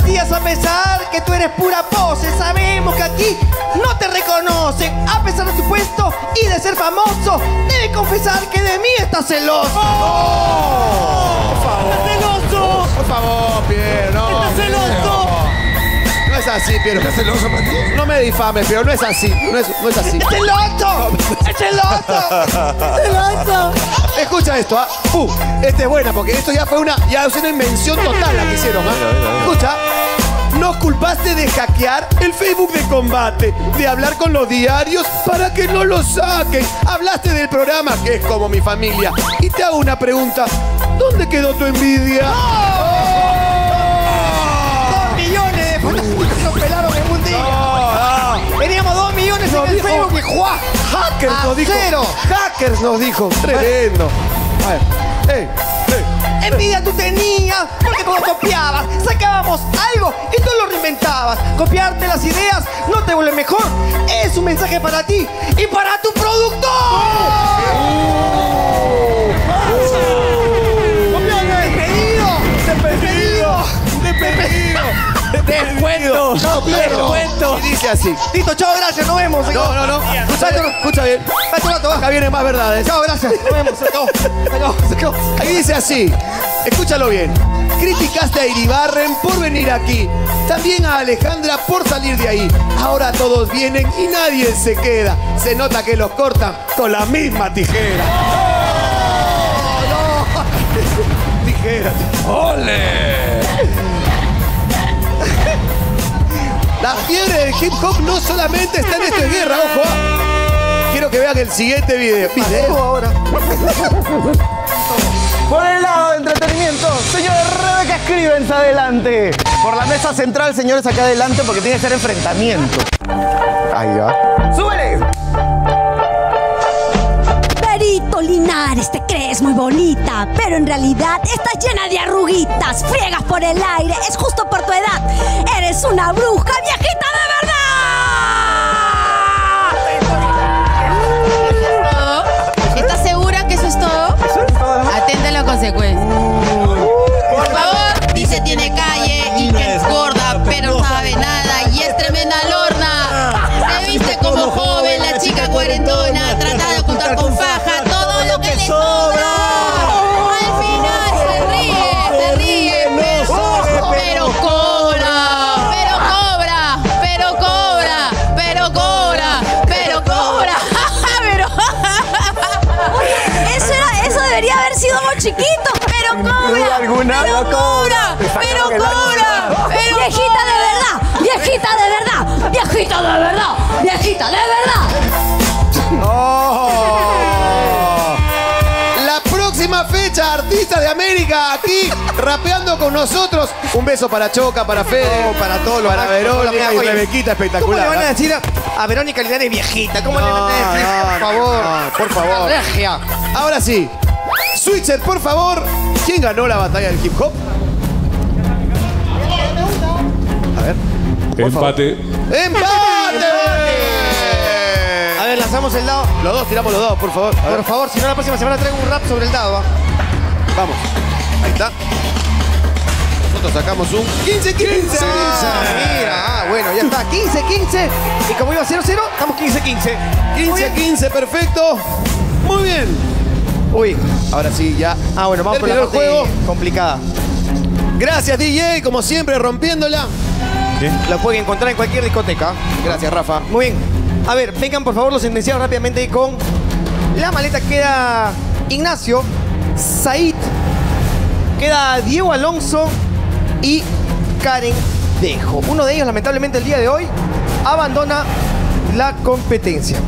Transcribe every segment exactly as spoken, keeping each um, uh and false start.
días, a pesar que tú eres pura pose, sabemos que aquí no te reconocen. A pesar de tu puesto y de ser famoso, debes confesar que de mí estás celoso. ¡Oh! Por favor. ¡Estás celoso! Por favor, Piero, no. ¡Estás celoso! No es así, Piero. ¿Estás celoso, Matías? No me difames, Piero, no es así. No es, no es así. ¡Es celoso! ¡Es celoso! ¡Es celoso! Escucha esto, ¿ah? Uh, esta es buena porque esto ya fue una, ya es una invención total la que hicieron, ¿ah? Escucha. Nos culpaste de hackear el Facebook de combate, de hablar con los diarios para que no lo saquen. Hablaste del programa que es como mi familia. Y te hago una pregunta. ¿Dónde quedó tu envidia? ¡Oh! Dos millones de fotografias nos pelaron en un día. No, no. Teníamos dos millones en el dijo, Facebook y ¡juá! Hackers ¡A nos dijo. cero! Hackers nos dijo. Tremendo. A ver. Ey, ey. Envidia tú tenías porque tú lo copiabas. Sacábamos algo y tú lo reinventabas. Copiarte las ideas no te vuelve mejor. Es un mensaje para ti y para tu productor. Oh. Oh. ¡Despedido! ¡Despedido! ¡Despedido! ¡Descuento! No, Piero. ¡Descuento! Y dice así. Listo, chao, gracias, nos vemos. No, no, no. Escucha bien. Escucha bien. Date un rato, Acá vienen más verdades. chao, gracias. Nos vemos. Se acabó. Se acabó. Se acabó. Ahí dice así. Escúchalo bien. Criticaste a Iribarren por venir aquí. También a Alejandra por salir de ahí. Ahora todos vienen y nadie se queda. Se nota que los cortan con la misma tijera. Oh, no. Tijera. ¡Ole! La fiebre del hip hop no solamente está en Esto es Guerra, ojo. Quiero que vean el siguiente video. Video ahora. Por el lado de entretenimiento, señor Rebeca Scrivens, adelante. Por la mesa central, señores, acá adelante, porque tiene que ser enfrentamiento. Ahí va. ¡Súbele! Perito Linares, te crees muy bonita, pero en realidad estás llena de arruguitas. Friegas por el aire, es justo por tu edad. Eres una bruja, viejita de verdad. ¿Estás segura que eso es todo? Atente a la consecuencia. Por favor, dice tiene calle y que es gorda, pero no sabe nada y es tremenda lorna. Se viste como joven, la chica cuarentona, trata de ocultar con faja todo lo que le sobra. Al final se ríe, se ríe, pero, pero cobra, pero cobra, pero cobra, pero cobra, pero cobra. Pero Eso, era, eso debería haber sido muy chiquito. Pero cobra, ¿Alguna? pero cobra, pero cobra, pero viejita de verdad, viejita de verdad, viejita de verdad, viejita de verdad. Oh. La próxima fecha, artistas de América aquí rapeando con nosotros. Un beso para Choca, para Fede, para todos los, para Verónica y Oye, Rebequita, espectacular. ¿Cómo le van a ¿eh? decir a, a Verónica Linares viejita? ¿Cómo No, le van a decir? no, Por favor. no, por favor. Regia. Ahora sí, Switcher, por favor. ¿Quién ganó la batalla del hip hop? A ver. Empate. ¡Empate! A ver, lanzamos el dado. Los dos, tiramos los dos, por favor. A ver. Por favor, si no la próxima semana traigo un rap sobre el dado. ¿va? Vamos. Ahí está. Nosotros sacamos un quince quince. Mira, ah, bueno, ya está. quince quince. Y como iba cero cero, estamos quince quince. quince quince, perfecto. Muy bien. Uy. Ahora sí, ya. Ah, bueno, vamos con la terminó el parte juego. complicada. Gracias, D J, como siempre, rompiéndola. La pueden encontrar en cualquier discoteca. Gracias, Rafa. Muy bien. A ver, vengan por favor los sentenciados rápidamente con la maleta. Queda Ignacio, Said, queda Diego Alonso y Karen Dejo. Uno de ellos, lamentablemente, el día de hoy abandona la competencia.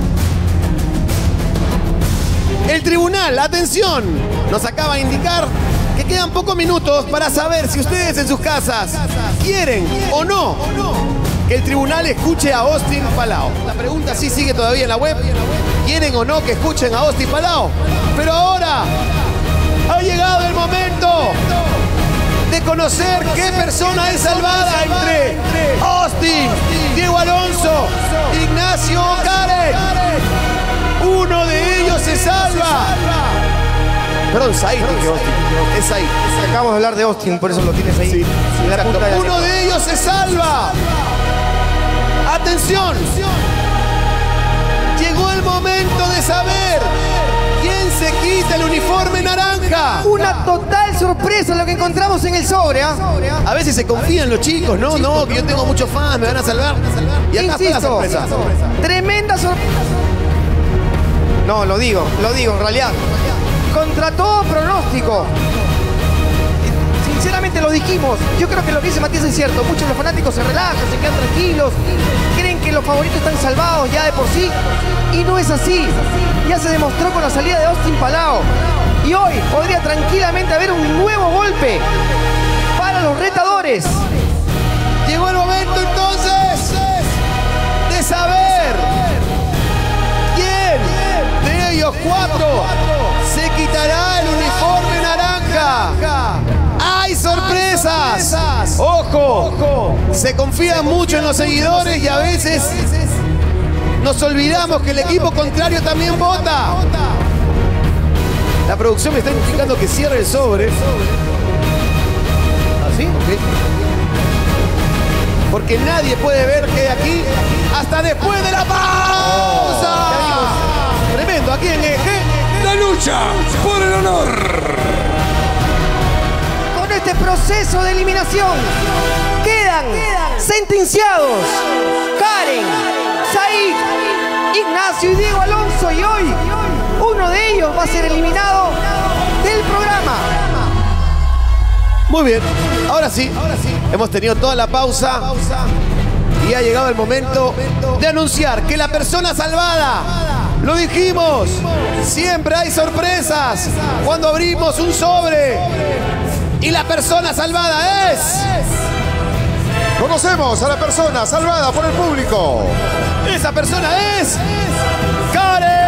El tribunal, atención, nos acaba de indicar que quedan pocos minutos para saber si ustedes en sus casas quieren o no que el tribunal escuche a Austin Palau. La pregunta sí sigue todavía en la web. ¿Quieren o no que escuchen a Austin Palau? Pero ahora ha llegado el momento de conocer qué persona es salvada entre Austin, Diego Alonso, Ignacio o Karen. Uno de ellos se salva. Perdón, Said, dije Austin. Es Said. Acabamos de hablar de Austin, por eso lo tienes ahí. Sí, en la exacto. punta de la Uno lengua. de ellos se salva. Atención. Llegó el momento de saber quién se quita el uniforme naranja. Una total sorpresa lo que encontramos en el sobre, ¿ah? A veces se confían los chicos, no, no, que yo tengo muchos fans, me van a salvar. Y acá está la sorpresa. Tremenda sorpresa. No, lo digo, lo digo, en realidad. Contra todo pronóstico. Sinceramente lo dijimos. Yo creo que lo que dice Matías es cierto. Muchos de los fanáticos se relajan, se quedan tranquilos, creen que los favoritos están salvados ya de por sí. Y no es así. Ya se demostró con la salida de Austin Palau. Y hoy podría tranquilamente haber un nuevo golpe para los retadores. Llegó el momento entonces de saber quién de ellos cuatro se quitará el uniforme naranja. ¡Hay sorpresas! ¡Ojo! Se confía mucho en los seguidores y a veces nos olvidamos que el equipo contrario también vota. La producción me está indicando que cierre el sobre. ¿Así? ¿Okay? Porque nadie puede ver que hay aquí hasta después de la pausa. Oh, tremendo, aquí en Eje. La lucha por el honor. Con este proceso de eliminación quedan sentenciados Karen, Said, Ignacio y Diego Alonso. Y hoy uno de ellos va a ser eliminado del programa. Muy bien, ahora sí, ahora sí. Hemos tenido toda la pausa y ha llegado el momento de anunciar que la persona salvada, lo dijimos, siempre hay sorpresas cuando abrimos un sobre. Y la persona salvada es... Conocemos a la persona salvada por el público. Esa persona es... ¡Karen!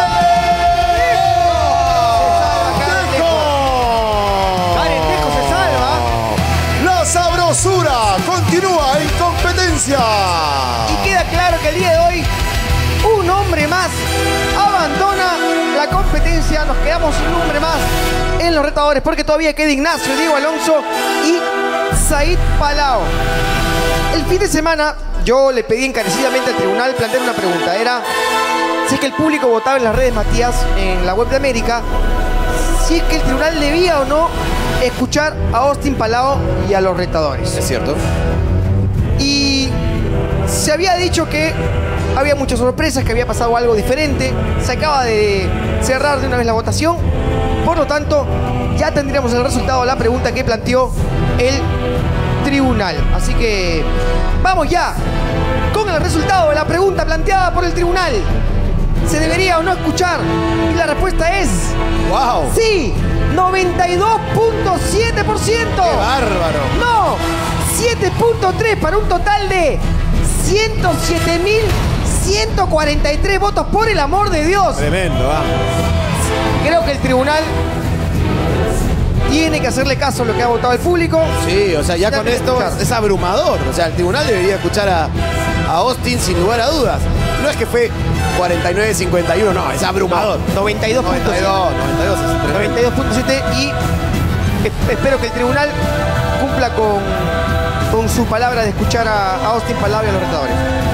Sabrosura continúa en competencia. Y queda claro que el día de hoy un hombre más abandona la competencia. Nos quedamos sin un hombre más en los retadores porque todavía queda Ignacio, Diego Alonso y Said Palau. El fin de semana yo le pedí encarecidamente al tribunal plantear una pregunta. Era si es que el público votaba en las redes, Matías, en la web de América, si es que el tribunal debía o no escuchar a Austin Palau y a los retadores. Es cierto. Y se había dicho que había muchas sorpresas, que había pasado algo diferente. Se acaba de cerrar de una vez la votación. Por lo tanto, ya tendríamos el resultado de la pregunta que planteó el tribunal. Así que vamos ya con el resultado de la pregunta planteada por el tribunal. ¿Se debería o no escuchar? Y la respuesta es... ¡Wow! ¡Sí! noventa y dos punto siete por ciento. ¡Qué bárbaro! ¡No! siete punto tres para un total de ciento siete mil ciento cuarenta y tres votos, por el amor de Dios. Tremendo, ¿ah? Creo que el tribunal tiene que hacerle caso a lo que ha votado el público. Sí, o sea, ya con esto es abrumador. O sea, el tribunal debería escuchar a, a Austin sin lugar a dudas. No es que fue cuarenta y nueve cincuenta y uno, no, es abrumador. noventa y dos punto siete. noventa y dos punto siete y espero que el tribunal cumpla con, con su palabra de escuchar a, a Austin Palau y a los retadores.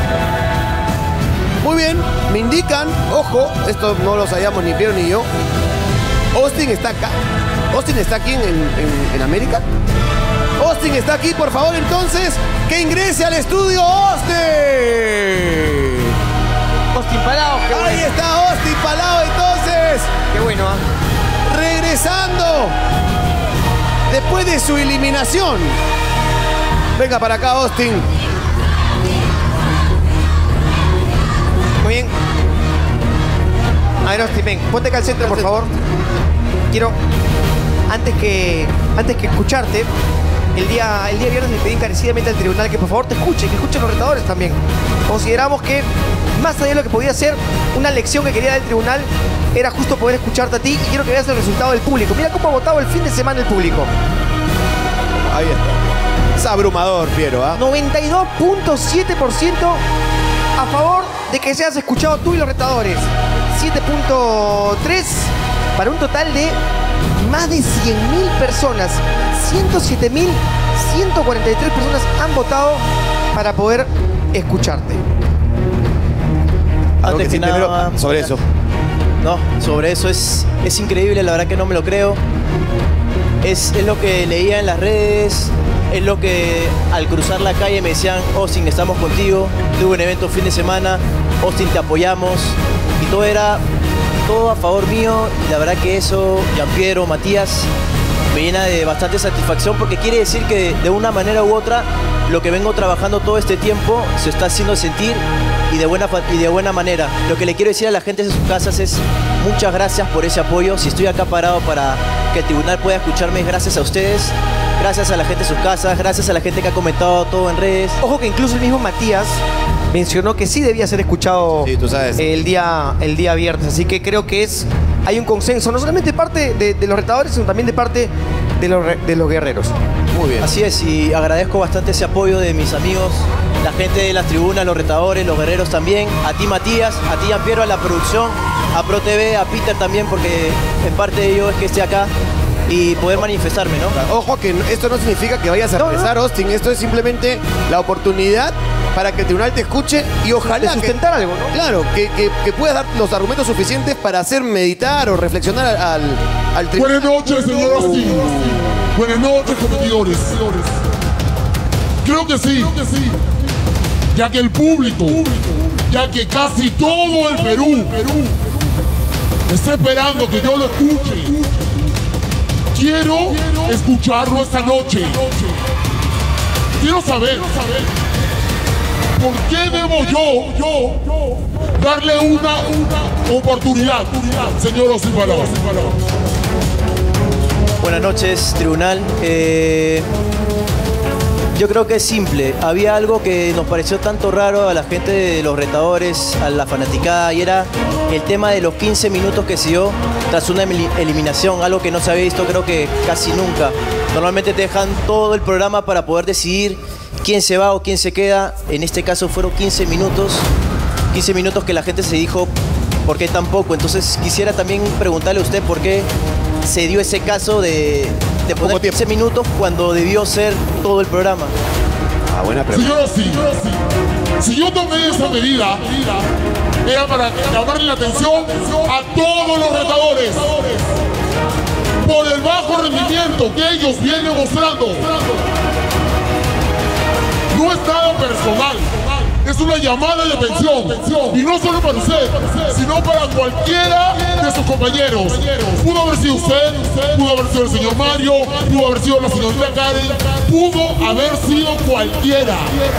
Muy bien, me indican, ojo, esto no lo sabíamos ni Piero ni yo. Austin está acá. Austin está aquí en, en, en América. Austin está aquí, por favor, entonces, que ingrese al estudio Austin. Austin Palau, qué bueno. Ahí está Austin Palau, entonces. Qué bueno, ¿eh? Regresando después de su eliminación. Venga para acá, Austin. Muy bien. A ver, Austin, ven, ponte acá al centro, por favor. Quiero, antes que, antes que escucharte, el día, el día viernes le pedí encarecidamente al tribunal que por favor te escuche, que escuchen los retadores también. Consideramos que, más allá de lo que podía ser una lección que quería dar el tribunal, era justo poder escucharte a ti, y quiero que veas el resultado del público. Mira cómo ha votado el fin de semana el público. Ahí está. Es abrumador, Piero, ¿ah? noventa y dos punto siete por ciento a favor de que seas escuchado tú y los retadores. siete punto tres para un total de más de cien mil personas. ciento siete mil ciento cuarenta y tres personas han votado para poder escucharte. Algo Antes que que sí, nada, primero, sobre eso. No, sobre eso es, es increíble, la verdad que no me lo creo. Es, es lo que leía en las redes, es lo que al cruzar la calle me decían, Austin, estamos contigo, tuve un evento fin de semana, Austin, te apoyamos. Y todo era, todo a favor mío, y la verdad que eso, Gianpiero, Matías, me llena de bastante satisfacción porque quiere decir que de una manera u otra lo que vengo trabajando todo este tiempo se está haciendo sentir y de buena, y de buena manera. Lo que le quiero decir a la gente de sus casas es muchas gracias por ese apoyo. Si estoy acá parado para que el tribunal pueda escucharme, es gracias a ustedes, gracias a la gente de sus casas, gracias a la gente que ha comentado todo en redes. Ojo que incluso el mismo Matías mencionó que sí debía ser escuchado Sí, tú sabes. el día, el día viernes. Así que creo que es hay un consenso, no solamente de parte de, de los retadores, sino también de parte de los, re- de los guerreros. Muy bien. Así es, y agradezco bastante ese apoyo de mis amigos, la gente de las tribunas, los retadores, los guerreros también, a ti Matías, a ti Gianpiero, a la producción, a ProTV, a Peter también, porque en parte de ello es que esté acá y poder manifestarme, ¿no? Ojo que no- esto no significa que vayas a No, no. expresar, Austin. Esto es simplemente la oportunidad para que el tribunal te escuche y ojalá De sustentar que, algo, ¿no? Claro, que, que- que puedas dar los argumentos suficientes para hacer meditar o reflexionar al, al, al tribunal. Buenas noches, señor Austin. Buenas noches, competidores. Creo que sí, ya que el público, ya que casi todo el Perú está esperando que yo lo escuche. Quiero escucharlo esta noche. Quiero saber por qué debo yo, yo darle una, una oportunidad, señor Austin Palau. Buenas noches, tribunal. Eh, yo creo que es simple. Había algo que nos pareció tanto raro a la gente de los retadores, a la fanaticada, y era el tema de los quince minutos que se dio tras una eli- eliminación, algo que no se había visto creo que casi nunca. Normalmente te dejan todo el programa para poder decidir quién se va o quién se queda. En este caso fueron quince minutos, quince minutos que la gente se dijo, ¿por qué tan poco? Entonces quisiera también preguntarle a usted por qué se dio ese caso de, de poner Poco tiempo. quince minutos cuando debió ser todo el programa. Ah, buena pregunta. Señor Austin, si yo tomé esa medida, era para llamarle la atención a todos los retadores por el bajo rendimiento que ellos vienen mostrando. No es nada personal, es una llamada de atención. Y no solo para usted, sino para cualquiera de sus compañeros. Pudo haber sido usted, pudo haber sido el señor Mario, pudo haber sido la señorita Karen, pudo haber sido cualquiera.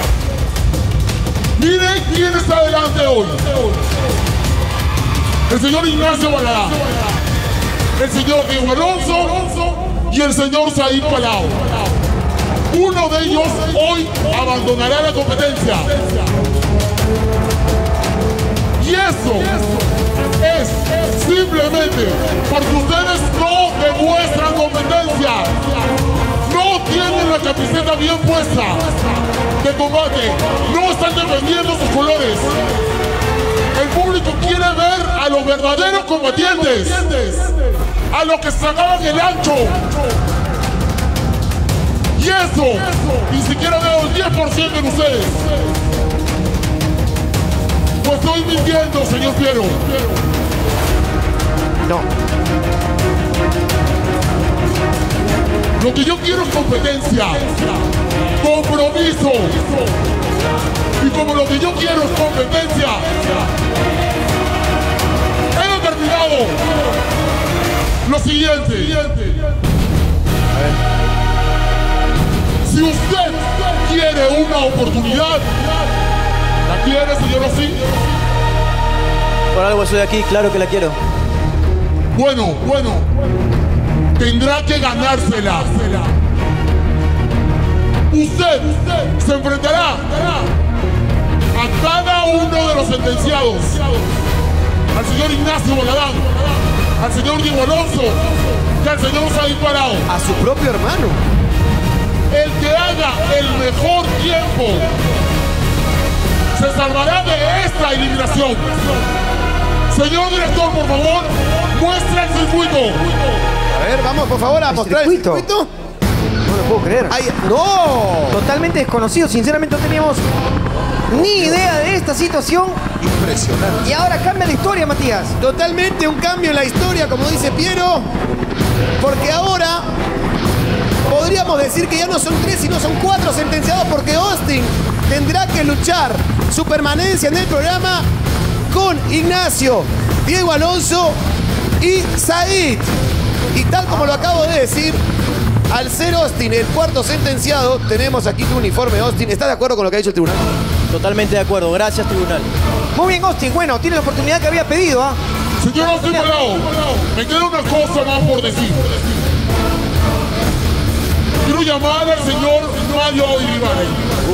Miren quién está delante hoy. El señor Ignacio Balada, el señor Diego Alonso y el señor Said Palau. Uno de ellos hoy abandonará la competencia. Y eso es simplemente porque ustedes no demuestran competencia. No tienen la camiseta bien puesta de combate. No están defendiendo sus colores. El público quiere ver a los verdaderos combatientes. A los que sacaban el ancho. Y eso, ni siquiera veo el diez por ciento en ustedes. Pues estoy mintiendo, señor Piero. No. Lo que yo quiero es competencia, compromiso. Y como lo que yo quiero es competencia, he determinado lo siguiente. Si usted quiere una oportunidad, ¿la quiere, señor Austin? Por algo estoy aquí, claro que la quiero. Bueno, bueno, tendrá que ganársela. Usted se enfrentará a cada uno de los sentenciados. Al señor Ignacio Baladán, al señor Diego Alonso y al señor Said Palau. A su propio hermano. El que haga el mejor tiempo se salvará de esta eliminación. Señor director, por favor, muestra el circuito. A ver, vamos por favor a ¿El mostrar circuito? el circuito. puedo creer. Ay, ¡no! Totalmente desconocido. Sinceramente no teníamos ni idea de esta situación. Impresionante. Y ahora cambia la historia, Matías. Totalmente un cambio en la historia, como dice Piero. Porque ahora podríamos decir que ya no son tres, sino son cuatro sentenciados, porque Austin tendrá que luchar su permanencia en el programa con Ignacio, Diego Alonso y Said. Y tal como lo acabo de decir, al ser Austin el cuarto sentenciado, tenemos aquí tu uniforme, Austin. ¿Estás de acuerdo con lo que ha dicho el tribunal? Totalmente de acuerdo. Gracias, tribunal. Muy bien, Austin. Bueno, tiene la oportunidad que había pedido, ¿ah? Señor Austin Palau, me queda una cosa más por decir. Quiero llamar al señor Mario Iribarren.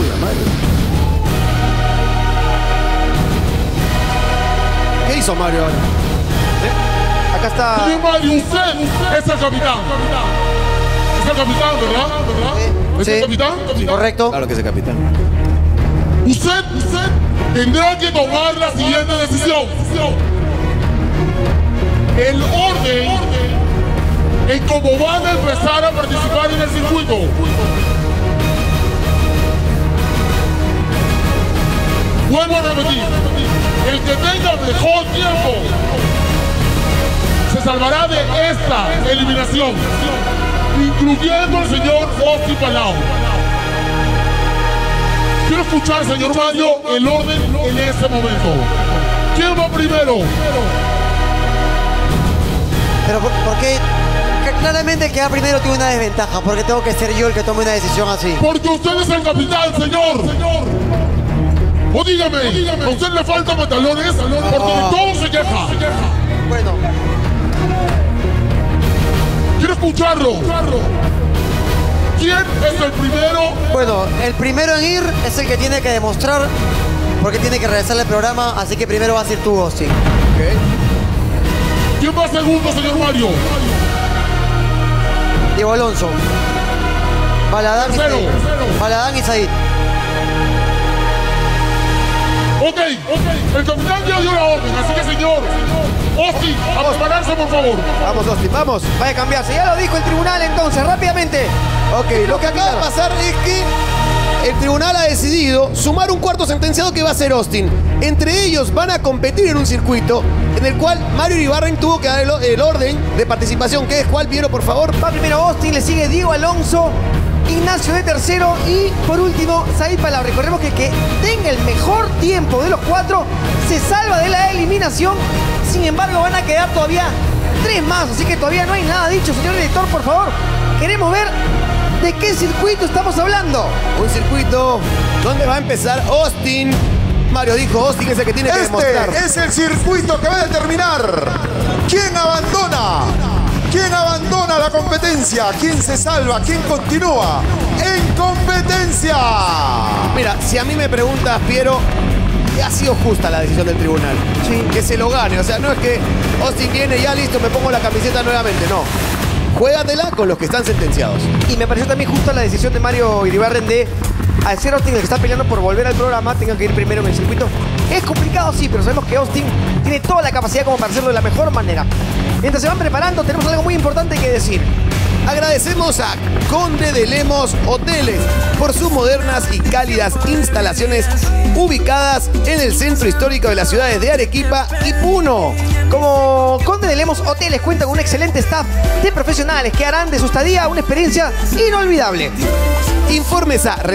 ¿Qué hizo Mario ahora? Acá está. Señor Mario, usted es el capitán. Es el capitán, ¿verdad? ¿Verdad? ¿Es el Sí. capitán? Correcto. Claro que es el capitán. Usted, usted tendrá que tomar la siguiente decisión. El orden en cómo van a empezar a participar en el circuito. Vuelvo a repetir, el que tenga mejor tiempo se salvará de esta eliminación, incluyendo al señor Austin Palau. Quiero escuchar, señor Mario, el orden en este momento. ¿Quién va primero? Pero ¿por, por qué? Que claramente el que va primero tiene una desventaja, porque tengo que ser yo el que tome una decisión así. Porque usted es el capitán, señor. O dígame, ¿a usted le faltan pantalones? Porque de todo se queja. Bueno, Quiero escucharlo. ¿Quién es el primero? bueno, el primero en ir es el que tiene que demostrar, porque tiene que regresar al programa, así que primero va a ser tú, Austin. ¿Quién va segundo, señor Mario? Diego Alonso. Baladán y Tercero. Said. Baladán y Said. Ok, ok. El capitán ya dio la orden, así que señor Austin, a prepararse, por favor. Vamos, Austin, vamos. Vaya a cambiarse. Ya lo dijo el tribunal entonces, rápidamente. Ok, lo que acaba de pasar es que el tribunal ha decidido sumar un cuarto sentenciado que va a ser Austin. Entre ellos van a competir en un circuito en el cual Mario Iribarren tuvo que dar el, el orden de participación. ¿Qué es cuál, Piero, por favor? Va primero Austin, le sigue Diego Alonso, Ignacio de tercero y por último Said Palau. Recordemos que el que tenga el mejor tiempo de los cuatro se salva de la eliminación. Sin embargo, van a quedar todavía tres más, así que todavía no hay nada dicho. Señor director, por favor, queremos ver de qué circuito estamos hablando. Un circuito donde va a empezar Austin. Mario dijo, Austin es el que tiene que demostrar. Este es el circuito que va a determinar quién abandona, quién abandona la competencia, quién se salva, quién continúa en competencia. Mira, si a mí me preguntas, Piero, ha sido justa la decisión del tribunal. Sí. Que se lo gane. O sea, no es que Austin viene y ya listo, me pongo la camiseta nuevamente. No. Juégatela con los que están sentenciados. Y me pareció también justa la decisión de Mario Iribarren de, al ser Austin el que está peleando por volver al programa, tenga que ir primero en el circuito. Es complicado, sí, pero sabemos que Austin tiene toda la capacidad como para hacerlo de la mejor manera. Mientras se van preparando, tenemos algo muy importante que decir. Agradecemos a Conde de Lemos Hoteles por sus modernas y cálidas instalaciones ubicadas en el centro histórico de las ciudades de Arequipa y Puno. Como Conde de Lemos Hoteles cuenta con un excelente staff de profesionales que harán de su estadía una experiencia inolvidable. Informes a